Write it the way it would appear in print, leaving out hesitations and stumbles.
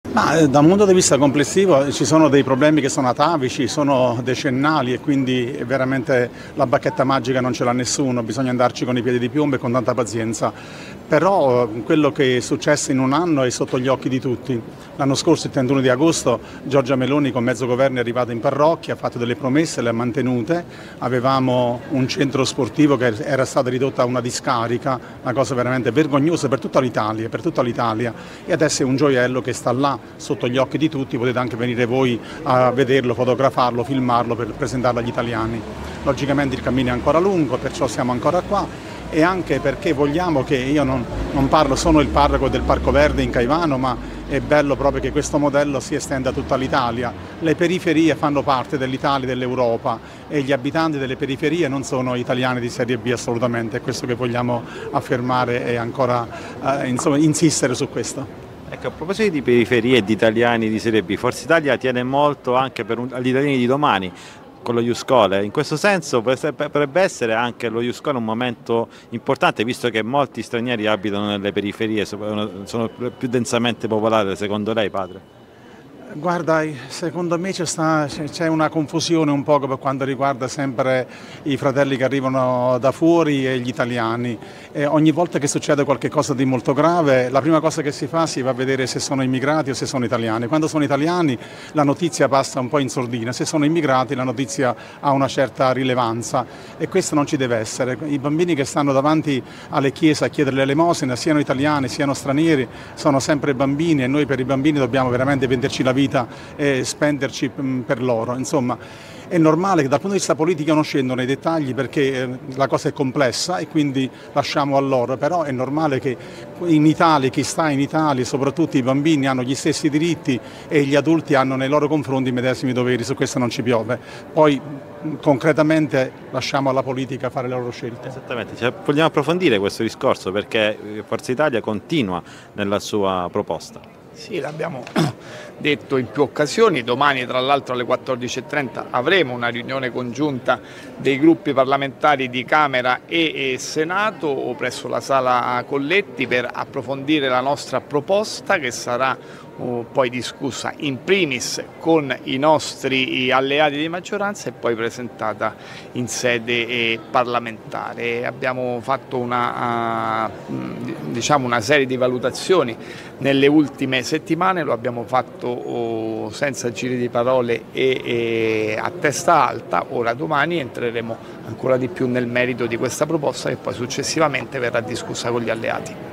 Da un punto di vista complessivo ci sono dei problemi che sono atavici, sono decennali e quindi veramente la bacchetta magica non ce l'ha nessuno, bisogna andarci con i piedi di piombo e con tanta pazienza. Però quello che è successo in un anno è sotto gli occhi di tutti. L'anno scorso, il 31 di agosto, Giorgia Meloni con mezzo governo è arrivata in parrocchia, ha fatto delle promesse, le ha mantenute. Avevamo un centro sportivo che era stato ridotto a una discarica, una cosa veramente vergognosa per tutta l'Italia, e adesso è un gioiello che sta là sotto gli occhi di tutti, potete anche venire voi a vederlo, fotografarlo, filmarlo per presentarlo agli italiani. Logicamente il cammino è ancora lungo, perciò siamo ancora qua e anche perché vogliamo che, io non parlo, sono il parroco del Parco Verde in Caivano, ma è bello proprio che questo modello si estenda a tutta l'Italia. Le periferie fanno parte dell'Italia, dell'Europa e gli abitanti delle periferie non sono italiani di serie B assolutamente, è questo che vogliamo affermare e ancora insistere su questo. Ecco, a proposito di periferie e di italiani di Serie B, Forza Italia tiene molto anche agli italiani di domani con lo Iuscole. In questo senso potrebbe essere anche lo Iuscole un momento importante, visto che molti stranieri abitano nelle periferie, sono più densamente popolate, secondo lei, padre? Guarda, secondo me c'è una confusione un poco per quanto riguarda sempre i fratelli che arrivano da fuori e gli italiani. Ogni volta che succede qualcosa di molto grave, la prima cosa che si fa a vedere se sono immigrati o se sono italiani. Quando sono italiani la notizia passa un po' in sordina, se sono immigrati la notizia ha una certa rilevanza e questo non ci deve essere. I bambini che stanno davanti alle chiese a chiedere l'elemosina, siano italiani siano stranieri, sono sempre bambini e noi per i bambini dobbiamo veramente venderci la vita e spenderci per loro. Insomma, è normale che dal punto di vista politico non scendo nei dettagli perché la cosa è complessa e quindi lasciamo a loro, però è normale che in Italia, chi sta in Italia, soprattutto i bambini, hanno gli stessi diritti e gli adulti hanno nei loro confronti i medesimi doveri, su questo non ci piove. Poi concretamente lasciamo alla politica fare le loro scelte. Esattamente, vogliamo approfondire questo discorso perché Forza Italia continua nella sua proposta. Sì, l'abbiamo detto in più occasioni, domani tra l'altro alle 14:30 avremo una riunione congiunta dei gruppi parlamentari di Camera e Senato o presso la Sala Colletti per approfondire la nostra proposta che sarà poi discussa in primis con i nostri alleati di maggioranza e poi presentata in sede parlamentare. Abbiamo fatto una serie di valutazioni nelle ultime settimane, lo abbiamo fatto senza giri di parole e a testa alta. Ora domani entreremo ancora di più nel merito di questa proposta che poi successivamente verrà discussa con gli alleati.